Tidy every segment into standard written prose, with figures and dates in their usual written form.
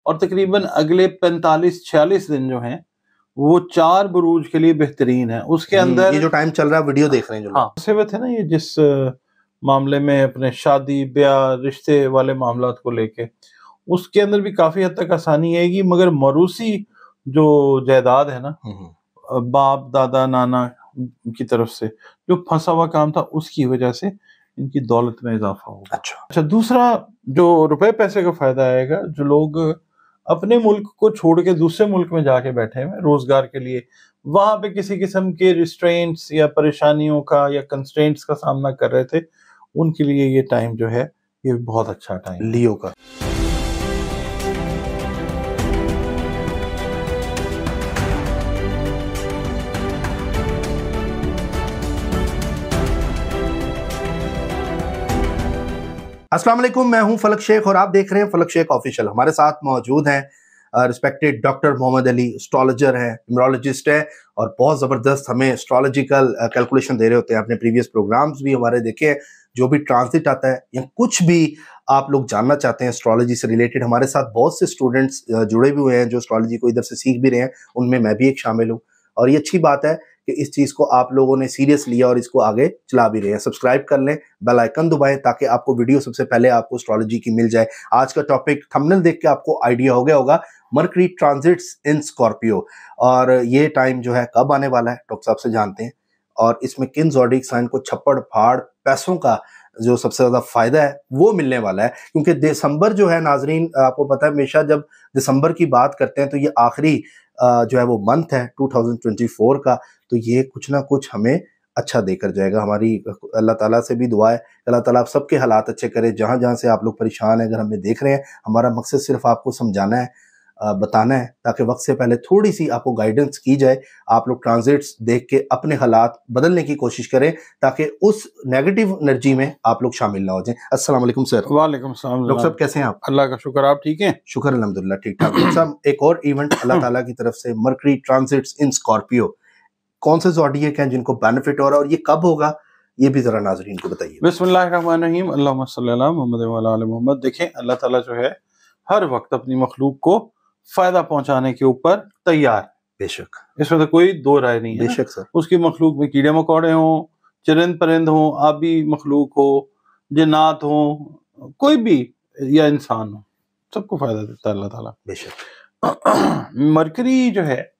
اور تقریباً اگلے 45-46 دن جو ہیں وہ 4 بروج کے لیے بہترین ہے. اس کے اندر یہ جو ٹائم چل رہا ہے ویڈیو دیکھ رہے ہیں جو ہاں سے وہ تھے نا، یہ جس معاملے میں اپنے شادی بیاہ رشتے والے معاملات کو لے کے، اس کے اندر بھی کافی حد تک آسانی آئے گی. مگر موروثی جو جائیداد ہے نا، باپ دادا نانا کی طرف سے جو پھنسا ہوا کام تھا، اس کی وجہ سے ان کی دولت میں اضافہ ہوگا. اچھا دوسرا جو روپے پیسے کا فائدہ آئے گا، جو لوگ اپنے ملک کو چھوڑ کے دوسرے ملک میں جا کے بیٹھے ہیں روزگار کے لیے، وہاں پہ کسی قسم کے ریسٹرینٹس یا پریشانیوں کا یا کنسٹرینٹس کا سامنا کر رہے تھے، ان کے لیے یہ ٹائم جو ہے یہ بہت اچھا ٹائم لیو کا. السلام علیکم، میں ہوں فلک شیخ اور آپ دیکھ رہے ہیں فلک شیخ آفیشیل. ہمارے ساتھ موجود ہیں respected doctor Mohammad Ali, astrologer ہیں، نیمرولوجسٹ ہیں، اور بہت زبردست ہمیں اسٹرالوجیکل کیلکولیشن دے رہے ہوتے ہیں. آپ نے پریویس پروگرامز بھی ہمارے دیکھے ہیں. جو بھی ٹرانزٹ آتا ہے یا کچھ بھی آپ لوگ جاننا چاہتے ہیں اسٹرالوجی سے ریلیٹڈ، ہمارے ساتھ بہت سے اسٹوڈنٹس جڑے بھی ہوئے ہیں جو اسٹرالوجی کو ادھر سے سیکھ بھی رہے ہیں. ان میں بھی ایک شامل ہوں، اور یہ اچھی بات ہے کہ اس چیز کو آپ لوگوں نے سیریس لیا اور اس کو آگے چلا بھی رہے ہیں. سبسکرائب کر لیں، بیل آئیکن دبائیں تاکہ آپ کو ویڈیو سب سے پہلے آپ کو اسٹرالوجی کی مل جائے. آج کا ٹاپک تھمبنیل دیکھ کے آپ کو آئیڈیا ہو گیا ہوگا، مرکری ٹرانزٹس ان اسکارپیو. اور یہ ٹائم جو ہے کب آنے والا ہے ڈاکٹر صاحب سے جانتے ہیں، اور اس میں کن زوڈیک سائن کو چھپڑ پھاڑ پیسوں کا جو سب سے زیادہ فائدہ ہے وہ ملنے والا ہے. کیونکہ دسمبر جو ہے ناظرین، آپ کو پتہ ہے ہمیشہ جب دسمبر کی بات کرتے ہیں تو یہ آخری جو ہے وہ منتھ ہے 2024 کا، تو یہ کچھ نہ کچھ ہمیں اچھا دے کر جائے گا. ہماری اللہ تعالیٰ سے بھی دعا ہے کہ اللہ تعالیٰ آپ سب کے حالات اچھے کرے. جہاں جہاں سے آپ لوگ پریشان ہیں، اگر ہمیں دیکھ رہے ہیں، ہمارا مقصد صرف آپ کو سمجھانا ہے، بتانا ہے، تاکہ وقت سے پہلے تھوڑی سی آپ کو گائیڈنس کی جائے. آپ لوگ ٹرانزٹس دیکھ کے اپنے حالات بدلنے کی کوشش کریں تاکہ اس نیگیٹو انرجی میں آپ لوگ شامل نہ ہو جائیں. السلام علیکم سر. وعلیکم السلام. ڈاکٹر صاحب کیسے ہیں آپ؟ اللہ کا شکر، آپ ٹھیک ہیں؟ شکر الحمدللہ ٹھیک ٹھاک. ڈاکٹر صاحب ایک اور ایونٹ اللہ تعالیٰ کی طرف سے، مرکری ٹرانزٹس ان اسکارپیو، کون سے زوڈیک ہیں جن کو بینیفٹ ہو رہا ہے اور یہ کب ہوگا، یہ بھی ذرا ناظرین کو بتائیے. بسم اللہ الرحمن الرحیم، اللہم صلی علی محمد وعلی آل محمد. دیکھیں اللہ تعالیٰ جو ہے ہر وقت اپنی مخلوق کو فائدہ پہنچانے کے اوپر تیار. بے شک، اس میں تو کوئی دو رائے نہیں ہے. بے شک سر. اس کی مخلوق میں کیڑے مکوڑے ہوں، چرند پرند ہوں، آبی مخلوق ہو، جنات ہوں، کوئی بھی یا انسان ہو، سب کو فائدہ دیتا ہے اللہ تعالیٰ. بے شک. مرکری جو ہے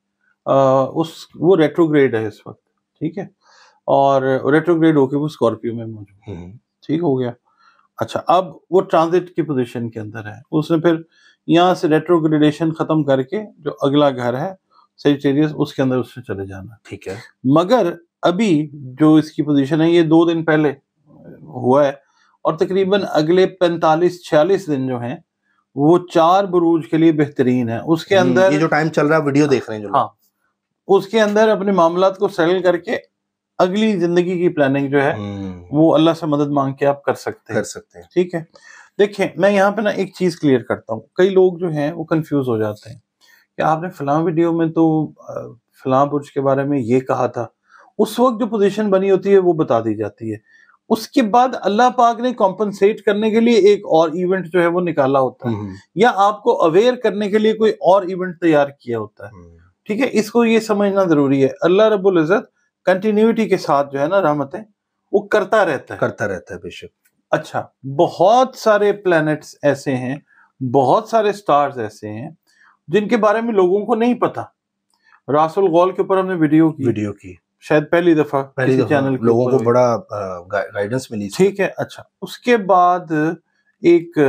وہ ریٹروگریڈ ہے اس وقت، ٹھیک ہے، اور ریٹروگریڈ ہو کے وہ اسکارپیو میں موجود ہے. ٹھیک ہو گیا. اچھا، اب وہ ٹرانزٹ کی پوزیشن کے اندر ہے. اس نے پھر یہاں سے ریٹروگریڈیشن ختم کر کے جو اگلا گھر ہے سیجیٹیریس، اس کے اندر اس سے چلے جانا. ٹھیک ہے. مگر ابھی جو اس کی پوزیشن ہے یہ 2 دن پہلے ہوا ہے، اور تقریباً اگلے 45-46 دن جو ہیں وہ 4 بروج کے لیے بہترین ہے. اس کے اندر یہ جو ٹائم چل رہا ہے ویڈیو دیکھ رہے ہیں جو ہاں، اس کے اندر اپنے معاملات کو سیٹل کر کے اگلی زندگی کی پلاننگ جو ہے وہ اللہ سے مدد مانگ کے آپ کر سکتے ہیں. ٹھیک ہے. دیکھیں میں یہاں پہ نا ایک چیز کلیئر کرتا ہوں. کئی لوگ جو ہیں وہ کنفیوز ہو جاتے ہیں کہ آپ نے فلاں ویڈیو میں تو فلاں برج کے بارے میں یہ کہا تھا. اس وقت جو پوزیشن بنی ہوتی ہے وہ بتا دی جاتی ہے. اس کے بعد اللہ پاک نے کمپنسیٹ کرنے کے لیے ایک اور ایونٹ جو ہے وہ نکالا ہوتا ہے، یا آپ کو اویئر کرنے کے لیے کوئی اور ایونٹ تیار کیا ہوتا ہے. ٹھیک ہے. اس کو یہ سمجھنا ضروری ہے. اللہ رب العزت کنٹینیوٹی کے ساتھ جو ہے نا رحمتیں وہ کرتا رہتا ہے. بے شک. اچھا، بہت سارے پلانٹس ایسے ہیں، بہت سارے سٹارز ایسے ہیں جن کے بارے میں لوگوں کو نہیں پتا. راس الغول کے اوپر ہم نے ویڈیو کی شاید پہلی دفعہ چینل لوگوں کو بڑا گائیڈنس ملی. ٹھیک ہے. اچھا، اس کے بعد ایک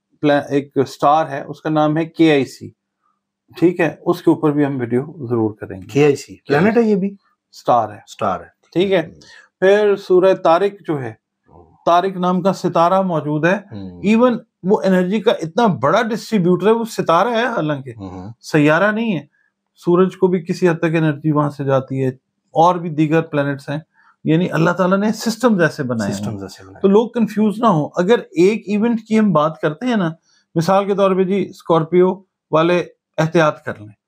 سٹار ہے، اس کا نام ہے KIC. ٹھیک ہے. اس کے اوپر بھی ہم ویڈیو ضرور کریں گے. KIC پلانٹ ہے، یہ بھی سٹار ہے. ٹھیک ہے. پھر سورہ طارق جو ہے، طارق نام کا ستارہ موجود ہے. ایون وہ انرجی کا اتنا بڑا ڈسٹریبیوٹر ہے، وہ ستارہ ہے حالانکہ سیارہ نہیں ہے. سورج کو بھی کسی حد تک انرجی وہاں سے جاتی ہے، اور بھی دیگر پلانٹس ہیں. یعنی اللہ تعالیٰ نے سسٹم جیسے بنائے ہیں تو لوگ کنفیوز نہ ہوں. اگر ایک ایونٹ کی ہم بات کرتے ہیں نا، مثال کے طور پہ جی اسکارپیو والے احتیاط کر لیں.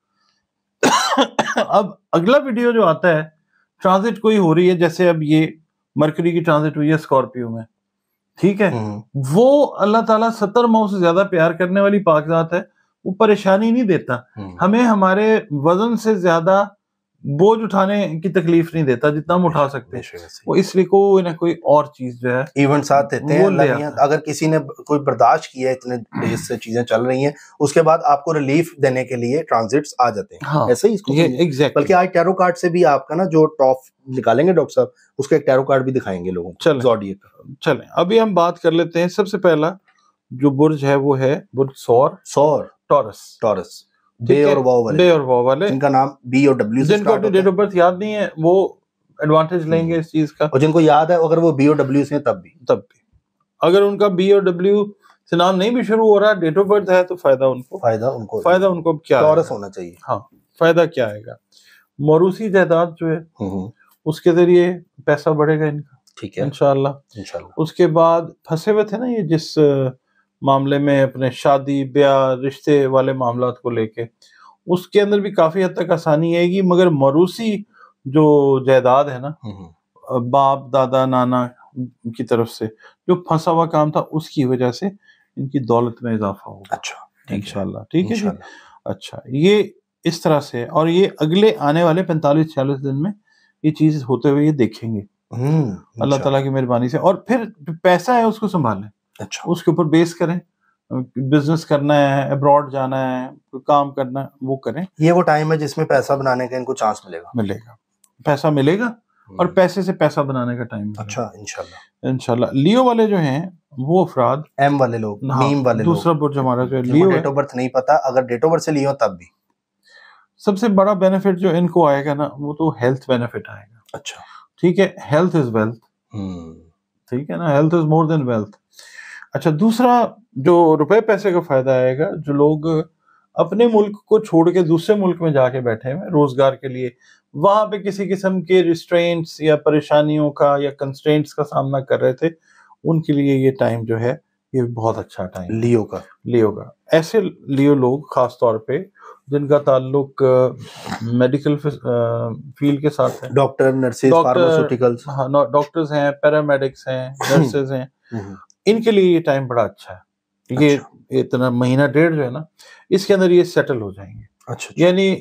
اب اگلا ویڈیو جو آتا ہے، ٹرانزٹ کوئی ہو رہی ہے، جیسے اب یہ مرکری کی ٹرانزٹ ہوئی ہے اسکارپیو میں. ٹھیک ہے. وہ اللہ تعالیٰ 70 ماہ سے زیادہ پیار کرنے والی پاک ذات ہے. وہ پریشانی نہیں دیتا، ہمیں ہمارے وزن سے زیادہ بوجھ اٹھانے کی تکلیف نہیں دیتا جتنا ہم اٹھا سکتے ہیں، وہ اس لیے کوئی نہ کوئی اور چیز جو ہے ایونٹ ساتھ دیتے ہیں۔ اگر کسی نے کوئی برداشت کیا ہے اتنے ڈیز سے چیزیں چل رہی ہیں، اس کے بعد آپ کو ریلیف دینے کے لیے ٹرانزٹس آ جاتے ہیں، ایسے ہی اس کو بلکہ آج ٹیرو کارڈ سے بھی آپ کا نا جو ٹاپ نکالیں گے ڈاکٹر صاحب، اس کا ایک ٹیرو کارڈ بھی دکھائیں گے لوگوں کو زوڈیک کا۔ چلیں ابھی ہم بات کر لیتے ہیں، سب سے پہلا جو برج ہے وہ ہے برج سور ٹورس، بے اور واو والے، جن کا نام بی اور ڈبلیو سے، جن کو اپنی ڈیٹ آف برتھ یاد نہیں ہے وہ ایڈوانٹیج لیں گے اس چیز کا، اور جن کو یاد ہے اگر وہ بی اور ڈبلیو سے تب بھی اگر ان کا بی اور ڈبلیو سے نام نہیں بھی شروع ہو رہا، ڈیٹ آف برتھ ہے تو فائدہ ان کو کیا ٹورس ہونا چاہیے۔ ہاں، فائدہ کیا آئے گا؟ موروثی جائیداد جو ہے اس کے ذریعے پیسہ بڑھے گا ان کا، ٹھیک ہے، انشاءاللہ۔ اس کے بعد پھنسے ہوئے تھے نا یہ جس معاملے میں اپنے شادی بیاہ رشتے والے معاملات کو لے کے، اس کے اندر بھی کافی حد تک آسانی آئے گی، مگر موروثی جو جائیداد ہے نا، باپ دادا نانا کی طرف سے جو پھنسا ہوا کام تھا، اس کی وجہ سے ان کی دولت میں اضافہ ہوگا، اچھا انشاءاللہ، ٹھیک ہے جی۔ اچھا، یہ اس طرح سے، اور یہ اگلے آنے والے 45-46 دن میں یہ چیز ہوتے ہوئے یہ دیکھیں گے اللہ تعالیٰ کی مہربانی سے۔ اور پھر پیسہ ہے اس کو سنبھالیں، اس کے اوپر بیس کریں، بزنس کرنا ہے، ابراڈ جانا ہے، کوئی کام کرنا ہے، وہ کریں۔ یہ وہ ٹائم ہے جس میں پیسہ بنانے کا ان کو چانس ملے گا، پیسہ ملے گا، اور پیسے سے پیسہ بنانے کا ٹائم۔ اچھا، انشاءاللہ۔ لیو والے جو ہیں وہ افراد، ایم والے لوگ، میم والے لوگ، دوسرا برج ہمارا جو لیو ہے، ڈیٹ آف برتھ نہیں پتا، اگر ڈیٹ آف برتھ سے لیو تب بھی سب سے بڑا بینیفٹ جو ان کو آئے گا نا، وہ تو ہیلتھ بینیفٹ آئے گا۔ اچھا، ٹھیک ہے، ہیلتھ از ویلتھ، ٹھیک ہے نا، health is more then wealth. اچھا، دوسرا جو روپے پیسے کا فائدہ آئے گا، جو لوگ اپنے ملک کو چھوڑ کے دوسرے ملک میں جا کے بیٹھے ہیں روزگار کے لیے، وہاں پہ کسی قسم کے ریسٹرینٹس یا پریشانیوں کا یا کنسٹرینٹس کا سامنا کر رہے تھے، ان کے لیے یہ ٹائم جو ہے یہ بہت اچھا ٹائم لیو کا۔ ایسے لیو لوگ خاص طور پہ جن کا تعلق میڈیکل فیلڈ کے ساتھ ہے، ڈاکٹر، نرسز، فارماسیوٹیکلز، ہاں، ڈاکٹرز ہیں، پیرامیڈکس ہیں، نرسز ہیں، ان کے لیے یہ ٹائم بڑا اچھا ہے۔ یہ اتنا مہینہ ڈیڑھ جو ہے نا، اس کے اندر یہ سیٹل ہو جائیں گے۔ اچھا، یعنی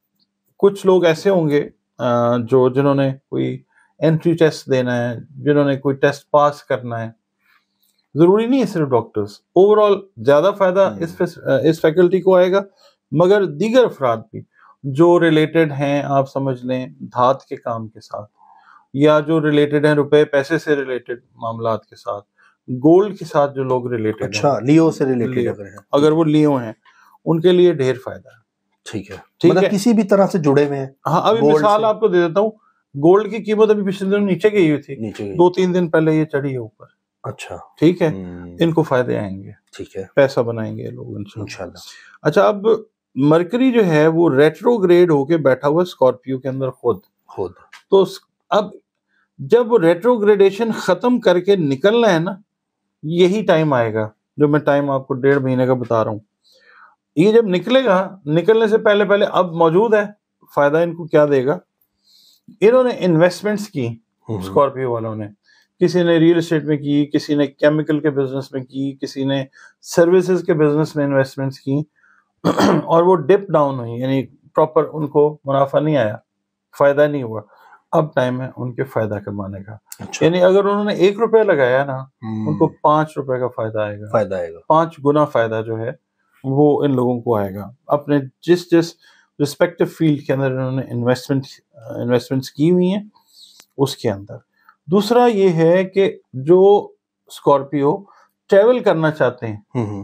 کچھ لوگ ایسے ہوں گے جنہوں نے کوئی انٹری ٹیسٹ دینا ہے، جنہوں نے کوئی ٹیسٹ پاس کرنا ہے، ضروری نہیں ہے صرف ڈاکٹرز، اوور آل زیادہ فائدہ اس فیکلٹی کو آئے گا، مگر دیگر افراد بھی جو ریلیٹڈ ہیں، آپ سمجھ لیں دھات کے کام کے ساتھ، یا جو ریلیٹڈ ہیں روپے پیسے سے ریلیٹڈ معاملات کے ساتھ، گولڈ کے ساتھ جو لوگ ریلیٹڈ ہیں، اچھا، لیو سے ریلیٹڈ اگر وہ لیو ہیں، ان کے لیے ڈھیر فائدہ ہے۔ ٹھیک ہے، مطلب کسی بھی طرح سے جڑے ہوئے ہیں۔ ہاں، ابھی مثال آپ کو دے دیتا ہوں، گولڈ کی قیمت ابھی پچھلے دنوں نیچے گئی ہوئی تھی، 2-3 دن پہلے یہ چڑھی ہے اوپر۔ اچھا، ٹھیک ہے، ان کو فائدے آئیں گے، ٹھیک ہے، پیسہ بنائیں گے لوگ انشاءاللہ۔ اچھا، اب مرکری جو ہے وہ ریٹروگریڈ ہو کے بیٹھا ہوا اسکارپیو کے اندر خود، تو اب جب وہ ریٹروگریڈیشن ختم کر کے نکلنا ہے نا، یہی ٹائم آئے گا جو میں ٹائم آپ کو 1.5 مہینے کا بتا رہا ہوں۔ یہ جب نکلے گا، نکلنے سے پہلے اب موجود ہے، فائدہ ان کو کیا دے گا؟ انہوں نے انویسٹمنٹس کی، اسکارپیو والوں نے، کسی نے ریل اسٹیٹ میں کی، کسی نے کیمیکل کے بزنس میں کی، کسی نے سروسز کے بزنس میں انویسٹمنٹس کی، اور وہ ڈپ ڈاؤن ہوئی، یعنی پراپر ان کو منافع نہیں آیا، فائدہ نہیں ہوا۔ اب ٹائم ہے ان کے فائدہ کمانے کا۔ یعنی اگر انہوں نے 1 روپیہ لگایا نا، ان کو 5 روپے کا فائدہ آئے گا، 5 گنا فائدہ جو ہے وہ ان لوگوں کو آئے گا، اپنے جس رسپیکٹو فیلڈ کے اندر انہوں نے انویسٹمنٹس کی ہوئی ہیں اس کے اندر۔ دوسرا یہ ہے کہ جو اسکارپیو ٹریول کرنا چاہتے ہیں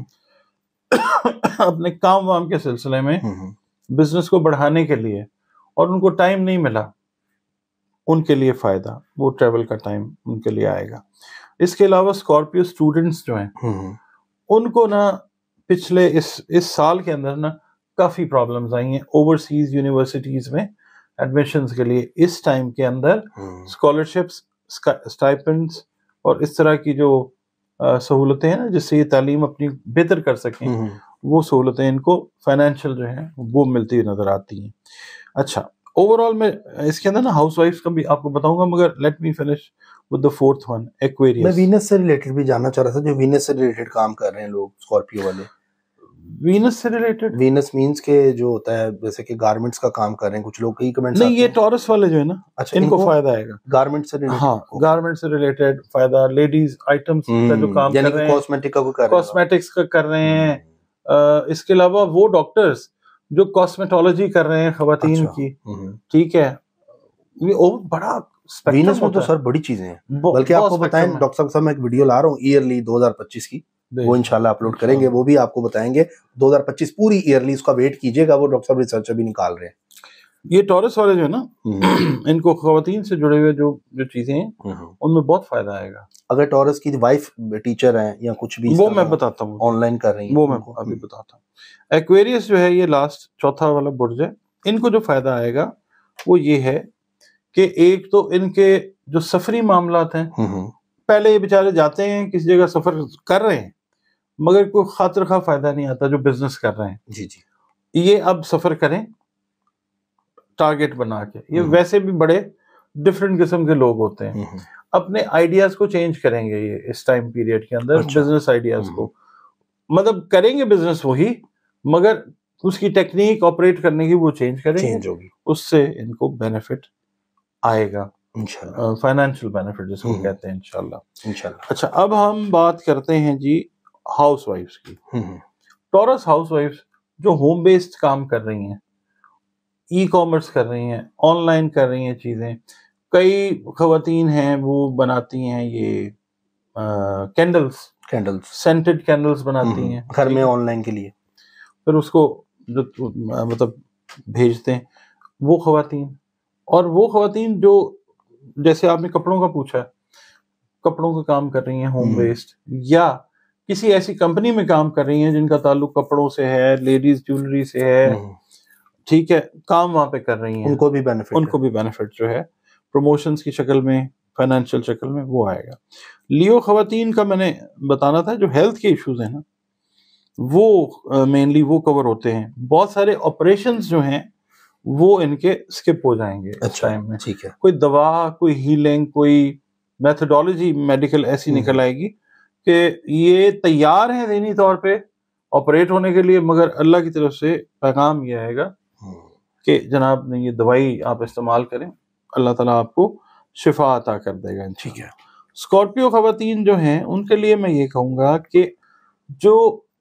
اپنے کام وام کے سلسلے میں، بزنس کو بڑھانے کے لیے، اور ان کو ٹائم نہیں ملا، ان کے لیے فائدہ، وہ ٹریول کا ٹائم ان کے لیے آئے گا۔ اس کے علاوہ اسکارپیو اسٹوڈنٹس جو ہیں، ان کو نا پچھلے اس سال کے اندر نا کافی پرابلمز آئی ہیں اوورسیز یونیورسٹیز میں ایڈمیشنز کے لیے۔ اس ٹائم کے اندر اسکالرشپس، اسٹائپنڈس اور اس طرح کی جو سہولتیں ہیں نا جس سے یہ تعلیم اپنی بہتر کر سکیں، وہ سہولتیں ان کو فائنینشیل جو ہیں وہ ملتی ہوئی نظر آتی ہیں۔ اچھا، اوور آل میں اس کے اندر نا ہاؤس وائفس کا بھی آپ کو بتاؤں گا، مگر let me finish with the fourth one، Aquarius. میں وینس سے ریلیٹڈ بھی جاننا چاہ رہا تھا، جو وینس سے ریلیٹڈ کام کر رہے ہیں لوگ اسکارپیو والے، وینس سے ریلیٹڈ؟ وینس مینس کے جو ہوتا ہے جیسے کہ گارمنٹس کا کام کر رہے ہیں کچھ لوگ، کئی کمنٹس نہیں، یہ ٹورس والے جو ہے نا، اچھا ان کو فائدہ آئے گا گارمنٹ سے ریلیٹڈ. ہاں، گارمنٹ سے ریلیٹڈ فائدہ، لیڈیز آئٹمس کا جو کام کر رہے ہیں، کاسمیٹک کا کر رہے ہیں، کاسمیٹکس کا کر رہے ہیں. اس کے علاوہ وہ ڈاکٹرز جو کاسمیٹولوجی کر رہے ہیں خواتین کی، ٹھیک ہے، یہ بڑا وینس میں تو سر بڑی چیزیں ہیں. بلکہ آپ کو بتائیں ڈاکٹر صاحب میں ایک ویڈیو لا رہا ہوں ایئرلی 2025 کی، وہ انشاءاللہ اپلوڈ کریں گے، وہ بھی آپ کو بتائیں گے 2025 پوری ایئرلی اس کا ویٹ کیجئے گا، وہ ڈاکٹر صاحب ریسرچ بھی نکال رہے ہیں. یہ ٹورس والے جو ہے نا، ان کو خواتین سے جڑے ہوئے جو چیزیں ہیں ان میں بہت فائدہ آئے گا. اگر ٹورس کی وائف ٹیچر ہیں یا کچھ بھی، وہ میں بتاتا ہوں، آن لائن کر رہی ہیں، وہ میں ابھی بتاتا ہوں. ایکویریس جو ہے، یہ لاسٹ چوتھا والا برج ہے. ان کو جو فائدہ آئے گا وہ یہ ہے کہ ایک تو ان کے جو سفری معاملات ہیں، پہلے یہ بیچارے جاتے ہیں کسی جگہ سفر کر رہے ہیں مگر کوئی خاطر خواہ فائدہ نہیں آتا، جو بزنس کر رہے ہیں جی جی، یہ اب سفر کریں ٹارگٹ بنا کے. یہ ویسے بھی بڑے ڈفرینٹ قسم کے لوگ ہوتے ہیں، اپنے آئیڈیاز کو چینج کریں گے یہ اس ٹائم پیریڈ کے اندر. بزنس آئیڈیاز کو مطلب کریں گے بزنس وہی، مگر اس کی ٹیکنیک آپریٹ کرنے کی وہ چینج کریں گے، اس سے ان کو بینیفٹ آئے گا انشاءاللہ، فائنینشیل بینیفٹ جس کو کہتے ہیں انشاءاللہ. اچھا، اب ہم بات کرتے ہیں جی ہاؤس وائفز کی. ٹورس ہاؤس وائفز جو ہوم بیسڈ کام کر رہی ہیں، ای کامرس کر رہی ہیں، آن لائن کر رہی ہیں چیزیں. کئی خواتین ہیں وہ بناتی ہیں یہ کینڈلز، سینٹڈ کینڈلز بناتی ہیں گھر میں آن لائن کے لیے، پھر اس کو مطلب بھیجتے ہیں وہ خواتین. اور وہ خواتین جو جیسے آپ نے کپڑوں کا پوچھا ہے، کپڑوں کا کام کر رہی ہیں ہوم بیسڈ، یا کسی ایسی کمپنی میں کام کر رہی ہیں جن کا تعلق کپڑوں سے ہے، لیڈیز جیولری سے ہے، ٹھیک ہے، کام وہاں پہ کر رہی ہیں، ان کو بھی بینیفٹ جو ہے پروموشنز کی شکل میں، فائنینشیل شکل میں وہ آئے گا. لیو خواتین کا میں نے بتانا تھا، جو ہیلتھ کے ایشوز ہیں نا وہ مینلی وہ کور ہوتے ہیں. بہت سارے آپریشنز جو ہیں وہ ان کے سکپ ہو جائیں گے اس ٹائم میں. ٹھیک ہے، کوئی دوا، کوئی ہیلنگ، کوئی میتھڈالوجی میڈیکل ایسی نکل آئے گی کہ یہ تیار ہیں ذہنی طور پہ آپریٹ ہونے کے لیے، مگر اللہ کی طرف سے پیغام یہ آئے گا کہ جناب نے یہ دوائی آپ استعمال کریں، اللہ تعالیٰ آپ کو شفا عطا کر دے گا. ٹھیک ہے. اسکارپیو خواتین جو ہیں ان کے لیے میں یہ کہوں گا کہ جو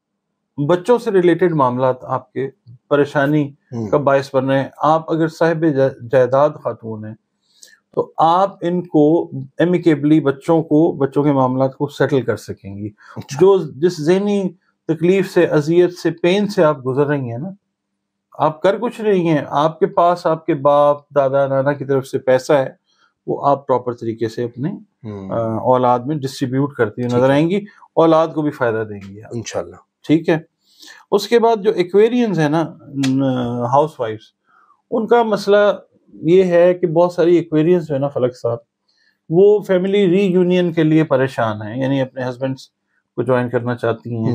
بچوں سے ریلیٹڈ معاملات آپ کے پریشانی کا باعث بن رہے ہیں، آپ اگر صاحب جائیداد خاتون ہیں تو آپ ان کو ایمیکیبلی بچوں کے معاملات کو سیٹل کر سکیں گی. جو جس ذہنی تکلیف سے، اذیت سے، پین سے آپ گزر رہی ہیں نا، آپ کر کچھ نہیں ہیں، آپ کے پاس آپ کے باپ دادا نانا کی طرف سے پیسہ ہے، وہ آپ پراپر طریقے سے اپنے اولاد میں ڈسٹریبیوٹ کرتی ہوئی نظر آئیں گی، اولاد کو بھی فائدہ دیں گی انشاءاللہ. ٹھیک ہے. اس کے بعد جو ایکویرینز ہیں نا ہاؤس وائفز، ان کا مسئلہ یہ ہے کہ بہت ساری ایکویرینز جو ہے نا فلک صاحب، وہ فیملی ری یونین کے لیے پریشان ہیں، یعنی اپنے ہسبینڈس کو جوائن کرنا چاہتی ہیں،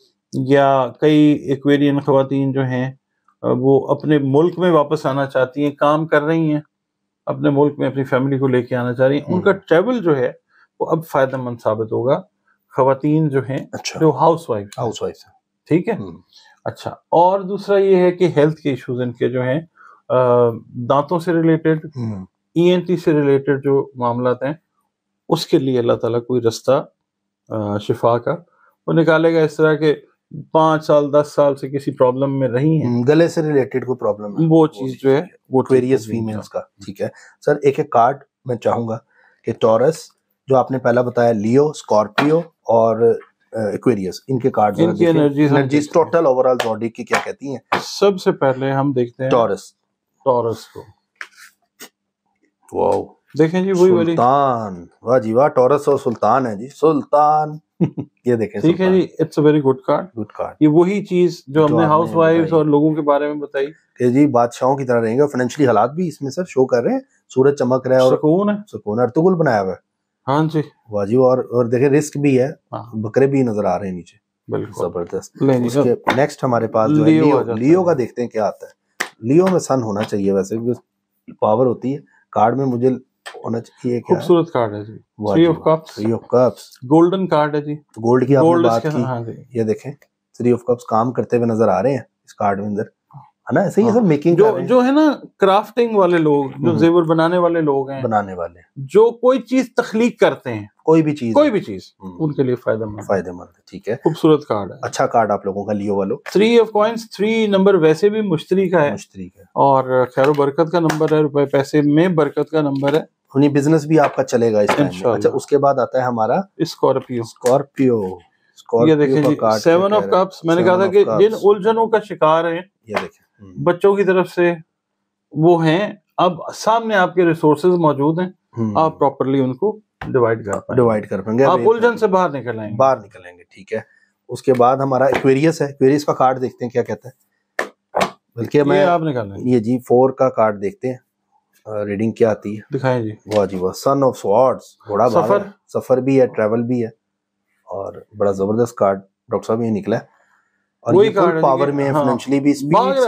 یا کئی ایکویرین خواتین جو ہیں وہ اپنے ملک میں واپس آنا چاہتی ہیں، کام کر رہی ہیں اپنے ملک میں، اپنی فیملی کو لے کے آنا چاہ رہی ہیں. ان کا ٹریول جو ہے وہ اب فائدہ مند ثابت ہوگا خواتین جو ہیں جو ہاؤس وائف ہیں. ٹھیک ہے. اچھا، اور دوسرا یہ ہے کہ ہیلتھ کے ایشوز ان کے جو ہیں دانتوں سے ریلیٹڈ، ENT سے ریلیٹڈ جو معاملات ہیں، اس کے لیے اللہ تعالیٰ کوئی رستہ شفا کا وہ نکالے گا. اس طرح کے 5 سال 10 سال سے کسی پرابلم میں رہی ہیں، گلے سے ریلیٹڈ کوئی پرابلم، وہ چیز جو ہے وہ ایکویریس فیمیلز کا. ٹھیک ہے سر. ایک ایک کارڈ میں چاہوں گا کہ ٹورس جو آپ نے پہلا بتایا، لیو، اسکارپیو اور ایکویریس، ان کے کارڈ، ان کی energies total overall body کی کیا کہتی ہیں. سب سے پہلے ہم دیکھتے ہیں ٹورس کو. واو، دیکھیں جی وہی والی سلطان، واہ جی واہ، ٹورس اور سلطان ہے جی، سلطان. یہ دیکھیں، ٹھیک ہے جی، it's a very good card. یہ وہی چیز جو ہم نے ہاؤس وائفز اور لوگوں کے بارے میں بتائی کہ جی بادشاہوں کی طرح رہیں گے، اور فائنینشلی حالات بھی اس میں سر شو کر رہے ہیں، سورج چمک رہا ہے اور سکون ارتغل بنایا ہوا ہے. ہاں جی، واہ جی. اور دیکھیں رسک بھی ہے، بکرے بھی نظر آ رہے ہیں نیچے، بالکل زبردست. نیکسٹ ہمارے پاس جو ہے لیو کا دیکھتے ہیں کیا آتا ہے. لیو میں سن ہونا چاہیے، ویسے پاور ہوتی ہے کارڈ میں، مجھے ہونا چاہیے. خوبصورت کارڈ ہے جی، 3 of cups، گولڈن کارڈ ہے جی، گولڈ کی آپ نے بات کی. یہ دیکھیں 3 ऑफ कप्स काम करते हुए नजर आ रहे हैं इस कार्ड में अंदर, है ना? ऐसे ही सब मेकिंग जो है ना, क्राफ्टिंग वाले लोग, जो जेवर बनाने वाले लोग हैं, बनाने वाले, जो कोई चीज तख्लीक करते हैं, कोई भी चीज उनके लिए फायदेमंद है। ठीक है, खूबसूरत कार्ड है, अच्छा कार्ड आप लोगों का लियो वालों। 3 ऑफ कॉइंस, 3 नंबर वैसे भी मुश्तरी का है, और खैर बरकत का नंबर है, रुपए पैसे में बरकत का नंबर है, उन्हीं बिजनेस भी आपका चलेगा इस टाइम में। अच्छा, उसके बाद आता है हमारा स्कॉर्पियो। ये देखें जी, 7 ऑफ कप्स। मैंने कहा था कि जिन उलझनों का शिकार है, ये देखें, बच्चों की तरफ से वो हैं, अब सामने आपके रिसोर्सेज मौजूद हैं, आप प्रॉपर्ली उनको डिवाइड कर पाएंगे, आप उलझन से बाहर निकलेंगे। ठीक है, उसके बाद हमारा एक्वेरियस है। एक्वेरियस का कार्ड देखते हैं क्या कहता है, बल्कि मैं आप निकालना है ये जी 4 का कार्ड देखते हैं, रीडिंग क्या आती है, दिखाएं जी। वाह जी वाह, सन ऑफ स्वॉर्ड्स, बड़ा सफर भी है, ट्रैवल भी है, और बड़ा जबरदस्त कार्ड डॉक्टर साहब ये निकला है, और ये फुल पावर में, फाइनेंशियली भी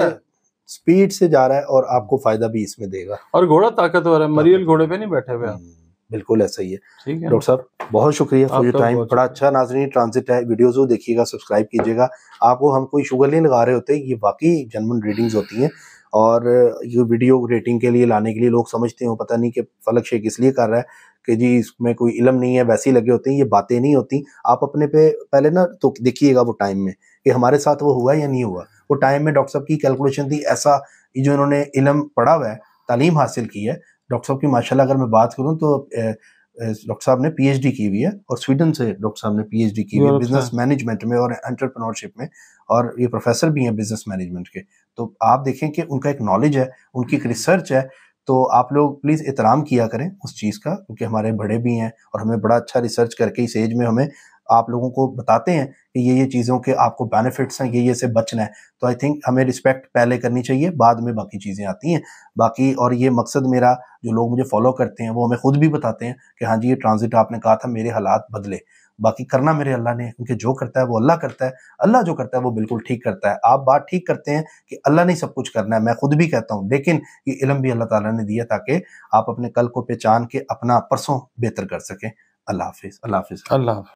स्पीड से जा रहा है, और आपको फायदा भी इसमें देगा, और घोड़ा ताकतवर है, मरियल घोड़े पे नहीं बैठे हुए। बिल्कुल ऐसा ही है। डॉक्टर साहब बहुत शुक्रिया फॉर योर टाइम, बड़ा अच्छा नाज़रीन ट्रांजिट है, वीडियोस को देखिएगा, सब्सक्राइब कीजिएगा। आपको हम कोई शुगर नहीं लगा रहे होते, ये बाकी जेन्युइन रीडिंग्स होती हैं, और ये वीडियो रेटिंग के लिए लाने के लिए लोग समझते हो पता नहीं कि फलक शेख इसलिए कर रहा है कि जी इसमें कोई इल्म नहीं है, वैसे ही लगे होते हैं, ये बातें नहीं होती। आप अपने पे पहले ना तो देखिएगा वो टाइम में कि हमारे साथ वो हुआ या नहीं हुआ। वो टाइम में डॉक्टर साहब की कैलकुलेशन थी, ऐसा जो इन्होंने इल्म पढ़ा हुआ है, तालीम हासिल की है डॉक्टर साहब की, माशाल्लाह अगर मैं बात करूं तो डॉक्टर साहब ने पीएचडी की हुई है, और स्वीडन से डॉक्टर साहब ने पीएचडी की हुई है बिजनेस मैनेजमेंट में और एंटरप्रेन्योरशिप में, और ये प्रोफेसर भी हैं बिजनेस मैनेजमेंट के। तो आप देखें कि उनका एक नॉलेज है, उनकी एक रिसर्च है, तो आप लोग प्लीज़ एहतराम किया करें उस चीज़ का, क्योंकि हमारे बड़े भी हैं और हमें बड़ा अच्छा रिसर्च करके इस एज में हमें आप लोगों को बताते हैं कि ये चीज़ों के आपको बेनिफिट्स हैं, ये से बचना है। तो आई थिंक हमें रिस्पेक्ट पहले करनी चाहिए, बाद में बाकी चीज़ें आती हैं बाकी। और ये मकसद मेरा, जो लोग मुझे फॉलो करते हैं वो हमें खुद भी बताते हैं कि हाँ जी ये ट्रांजिट आपने कहा था, मेरे हालात बदले। बाकी करना मेरे अल्लाह ने, क्योंकि जो करता है वो अल्लाह करता है, अल्लाह जो करता है वो बिल्कुल ठीक करता है। आप बात ठीक करते हैं कि अल्लाह ने सब कुछ करना है, मैं खुद भी कहता हूँ, लेकिन ये इल्म भी अल्लाह ताला ने दिया ताकि आप अपने कल को पहचान के अपना परसों बेहतर कर सकें। अल्लाह हाफिज़।